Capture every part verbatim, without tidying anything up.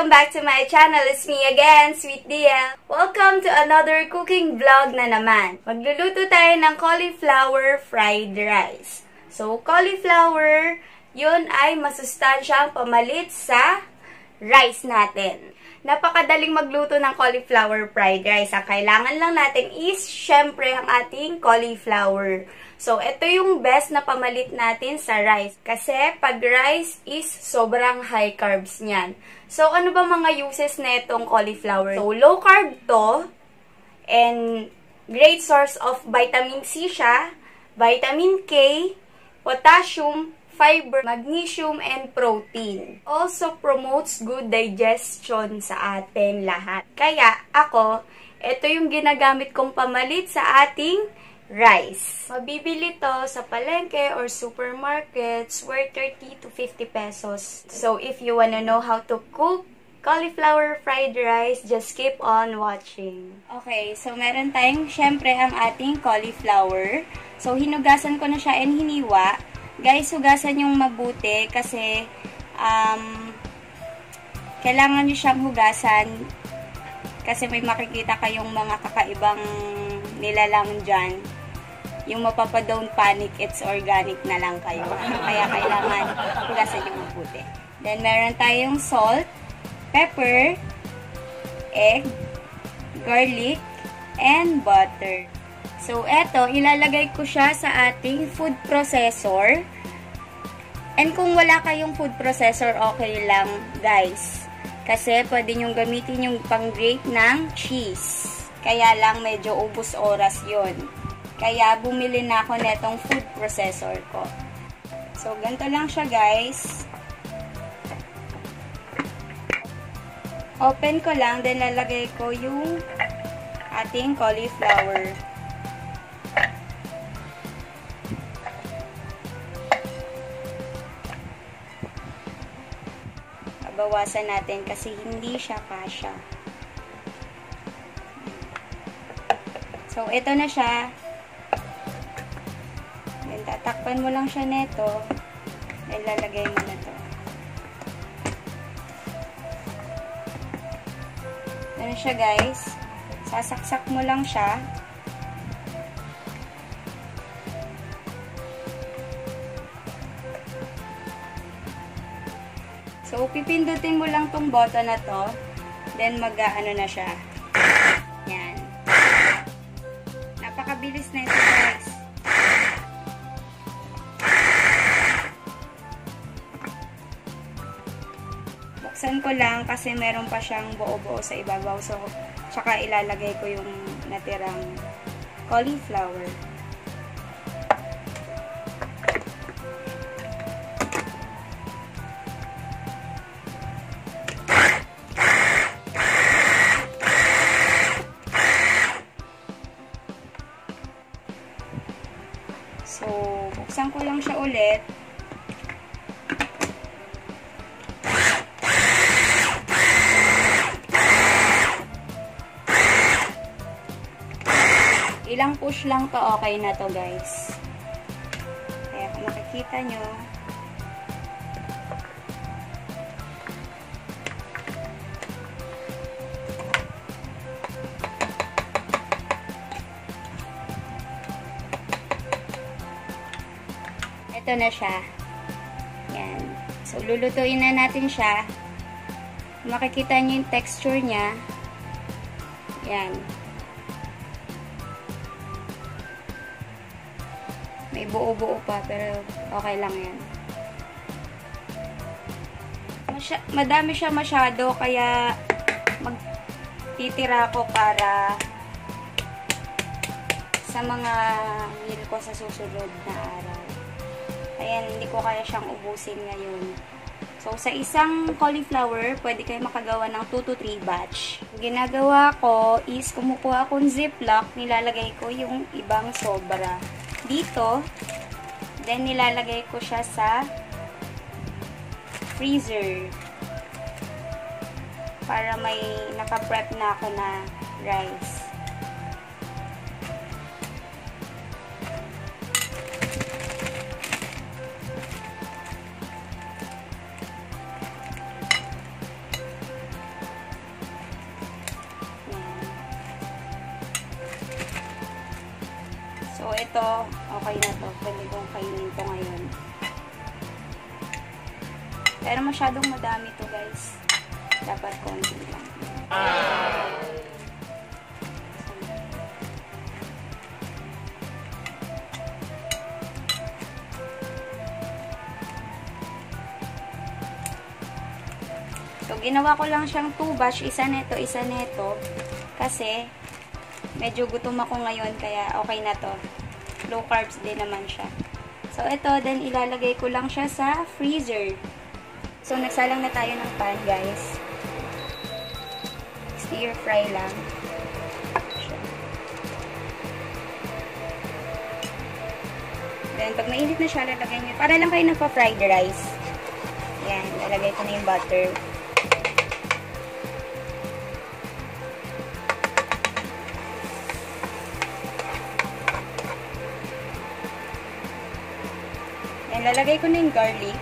welcome back to my channel. It's me again, Sweet D L. Welcome to another cooking vlog na naman. Magluluto tayo ng cauliflower fried rice. So, cauliflower, yun ay masustansyang pamalit sa rice natin. Napakadaling magluto ng cauliflower fried rice. Ang kailangan lang natin is, syempre, ang ating cauliflower. So, ito yung best na pamalit natin sa rice. Kasi, pag rice is sobrang high carbs niyan. So, ano ba mga uses na itong cauliflower? So, low carb to. And, great source of vitamin C siya. Vitamin K, potassium, fiber, magnesium, and protein. Also, promotes good digestion sa atin lahat. Kaya, ako, ito yung ginagamit kong pamalit sa ating rice. Mabibili to sa palengke or supermarkets worth thirty to fifty pesos. So, if you wanna know how to cook cauliflower fried rice, just keep on watching. Okay, so meron tayong syempre ang ating cauliflower. So, hinugasan ko na siya and hiniwa. Guys, hugasan yung mabuti kasi um, kailangan nyo siyang hugasan kasi may makikita kayong mga kakaibang nilalang dyan. Yung mapapa don't panic, it's organic na lang kayo. Kaya kailangan hugasan yung mabuti. Then, meron tayong salt, pepper, egg, garlic, and butter. So, eto, ilalagay ko siya sa ating food processor. And kung wala kayong food processor, okay lang, guys. Kasi, pwede nyong gamitin yung pang-grate ng cheese. Kaya lang, medyo ubos oras yon. Kaya, bumili na ako netong food processor ko. So, ganito lang siya, guys. Open ko lang, then lalagay ko yung ating cauliflower. Bawasan natin kasi hindi siya kasya. So, ito na siya. Then, tatakpan mo lang siya neto. Then, lalagay mo na to. Ano siya, guys? Sasaksak mo lang siya. So, pipindutin mo lang tong button na to. Then, mag-ano na siya. Yan. Napakabilis na ito, guys. Buksan ko lang kasi meron pa siyang buo-buo sa ibabaw. So, tsaka ilalagay ko yung natirang cauliflower. So, buksan ko lang siya ulit. Ilang push lang to, okay na to, guys. Kaya kung makikita nyo, ito na siya. Yan. So, lulutuin na natin siya. Makikita nyo yung texture niya. Yan. May buo-buo pa, pero okay lang yan. Masya madami siya masyado, kaya magtitira ko para sa mga meal ko sa susunod na araw. Ayan, hindi ko kaya siyang ubusin ngayon. So, sa isang cauliflower, pwede kayo makagawa ng two to three batch. Ginagawa ko is, kumukuha akong ziplock, nilalagay ko yung ibang sobra dito. Then, nilalagay ko siya sa freezer. Para may naka-prep na ako na rice. ito, okay na to. Pwede kong kainin to ngayon. Pero masyadong madami to, guys. Dapat konti lang. So, ginawa ko lang siyang two batch. Isa neto, isa neto. Kasi, medyo gutom ako ngayon, kaya okay na to. Low carbs din naman siya. So, ito, then ilalagay ko lang siya sa freezer. So, nagsalang na tayo ng pan, guys. Stir fry lang. Then, pag mainit na siya, lalagay nyo. Para lang kayo nagpa-fried rice. Yan, lalagay ko na yung butter. Then, lalagay ko na yung garlic.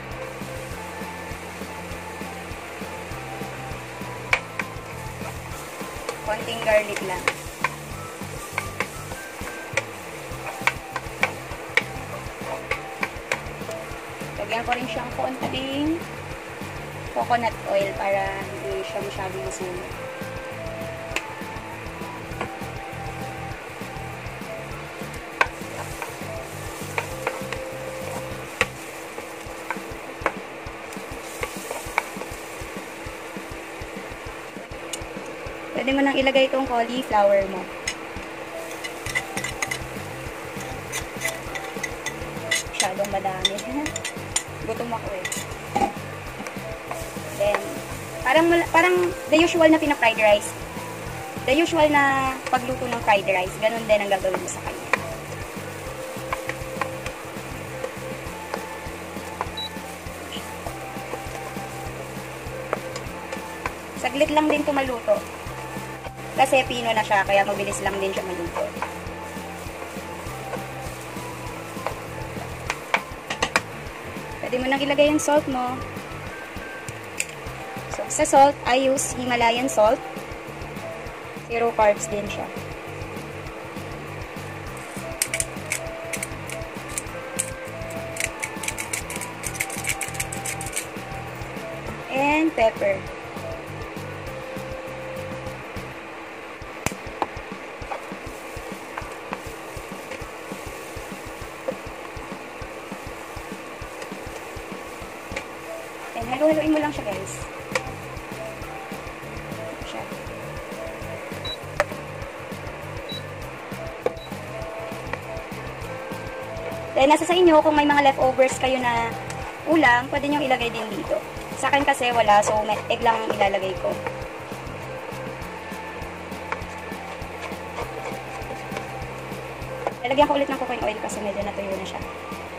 Konting garlic lang. Lagyan ko rin siyang konting coconut oil para hindi siya masyadong masunog. Pwede mo nang ilagay itong cauliflower mo. Masyadong madami. Gutom ako eh. Then, parang, parang the usual na pina-fried rice. The usual na pagluto ng fried rice. Ganun din ang gagawin mo sa kanya. Saglit lang din ito maluto. Kasi pino na siya, kaya mabilis lang din siya maluto. Pwede mo nang ilagay yung salt mo. So, sa salt, I use Himalayan salt. Zero carbs din siya. And pepper. Halu-haluin mo lang siya, guys. Siya. Then, nasa sa inyo, kung may mga leftovers kayo na ulam, pwede nyo ilagay din dito. Sa akin kasi wala, so egg lang ang ilalagay ko. Lalagyan ko ulit ng coconut oil kasi medyo natuyo na siya.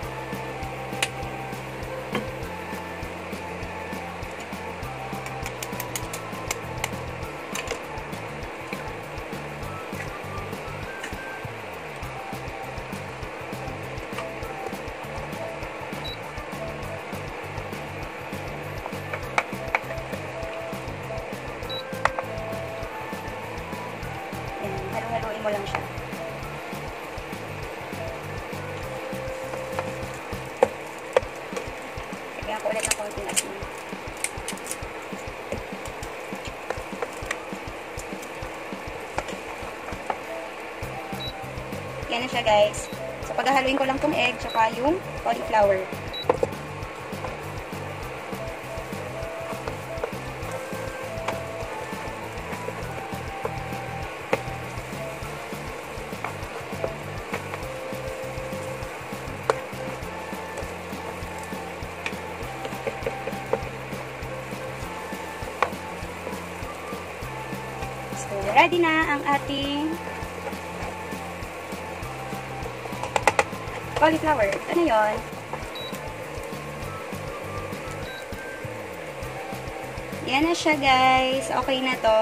Haluin mo lang siya. Lagyan ko ulit ng konting asin. Yan na siya, guys. So, paghahaluin ko lang tong egg tsaka yung cauliflower. So, ready na ang ating cauliflower. Ano yun? Yan na siya, guys. Okay na to.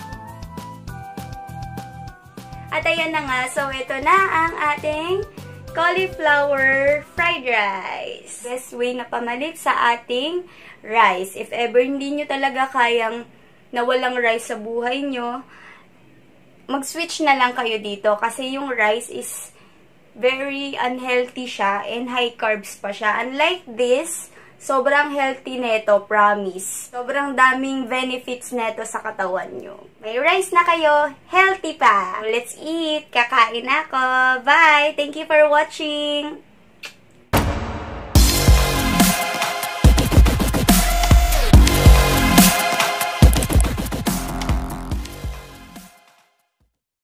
At ayan na nga. So, ito na ang ating cauliflower fried rice. Best way na pamalit sa ating rice. If ever hindi nyo talaga kayang nawalang rice sa buhay nyo, mag-switch na lang kayo dito kasi yung rice is very unhealthy siya and high carbs pa siya. Unlike this, sobrang healthy neto, promise. Sobrang daming benefits neto sa katawan nyo. May rice na kayo, healthy pa. Let's eat! Kakain ako! Bye! Thank you for watching!